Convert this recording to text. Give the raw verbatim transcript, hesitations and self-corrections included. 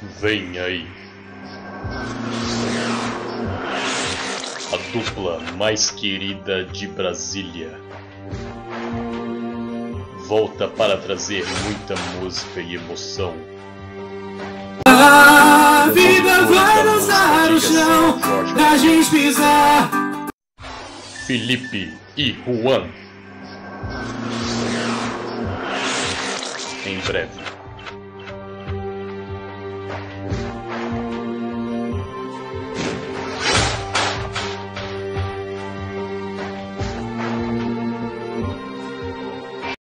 Vem aí. A dupla mais querida de Brasília volta para trazer muita música e emoção. A vida vai nos dar o chão pra gente pisar. Felipe e Juan. Em breve.